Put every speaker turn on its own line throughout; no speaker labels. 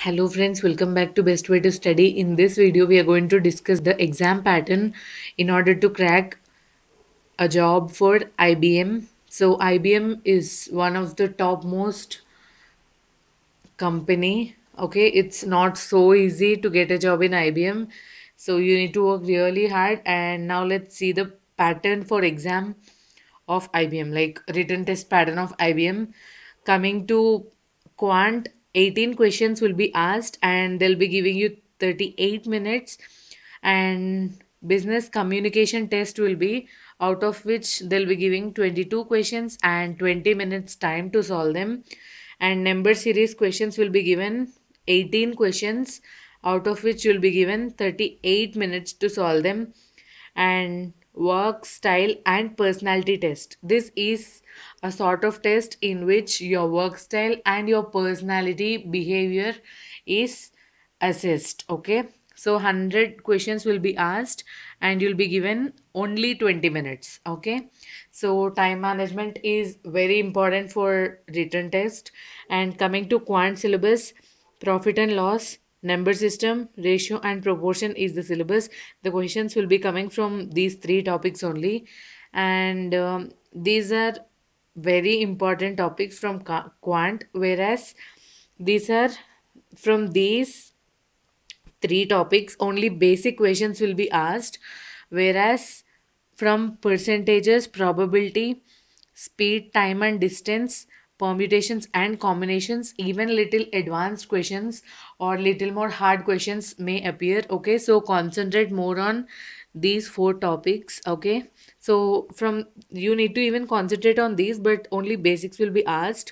Hello friends, welcome back to Best Way to Study. In this video, we are going to discuss the exam pattern in order to crack a job for IBM. So IBM is one of the topmost company. Okay, it's not so easy to get a job in IBM. So you need to work really hard. And now let's see the pattern for exam of IBM, like written test pattern of IBM. Coming to quant, 18 questions will be asked and they'll be giving you 38 minutes. And business communication test will be out of which they'll be giving 22 questions and 20 minutes time to solve them. And number series questions will be given 18 questions, out of which you'll be given 38 minutes to solve them. And work style and personality test, this is a sort of test in which your work style and your personality behavior is assessed. Okay, so 100 questions will be asked and you'll be given only 20 minutes. Okay, so time management is very important for written test. And coming to quant syllabus, profit and loss, number system, ratio and proportion is the syllabus. The questions will be coming from these three topics only. And these are very important topics from quant, whereas these are from these three topics only basic questions will be asked, whereas from percentages, probability, speed, time and distance, permutations and combinations, even little advanced questions or little more hard questions may appear. Okay, so concentrate more on these four topics. Okay, so from you need to even concentrate on these, but only basics will be asked.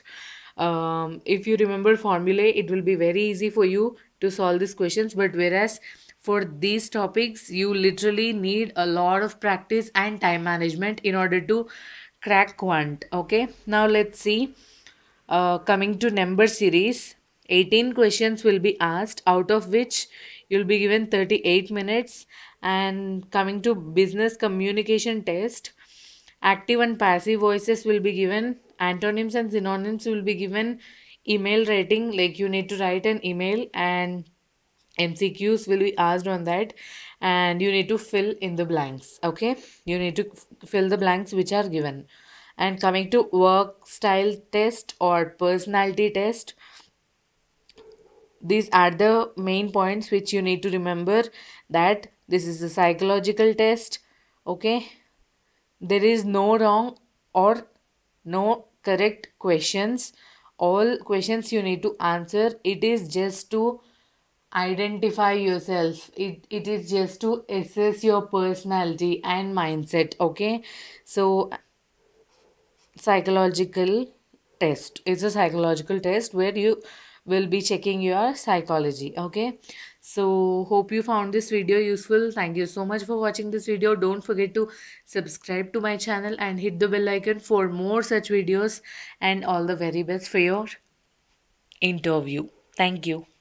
If you remember formulae, it will be very easy for you to solve these questions. But whereas for these topics, you literally need a lot of practice and time management in order to crack quant. Okay, now let's see. Coming to number series, 18 questions will be asked, out of which you'll be given 38 minutes. And coming to business communication test, active and passive voices will be given, antonyms and synonyms will be given, email writing, like you need to write an email, and MCQs will be asked on that, and you need to fill in the blanks. Okay, you need to fill the blanks which are given. And coming to work style test or personality test, these are the main points which you need to remember, that this is a psychological test. Okay, there is no wrong or no correct questions. All questions you need to answer. It is just to identify yourself. It is just to assess your personality and mindset. Okay, so psychological test, it's a psychological test where you will be checking your psychology. Okay, so hope you found this video useful. Thank you so much for watching this video. Don't forget to subscribe to my channel and hit the bell icon for more such videos. And all the very best for your interview. Thank you.